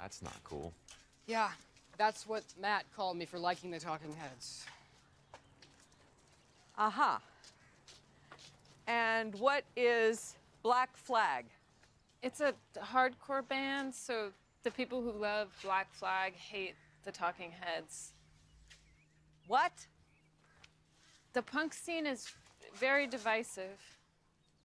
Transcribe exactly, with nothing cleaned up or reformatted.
That's not cool. Yeah, that's what Matt called me for liking the Talking Heads. Uh-huh. And what is Black Flag? It's a hardcore band, so the people who love Black Flag hate the Talking Heads. What? The punk scene is very divisive.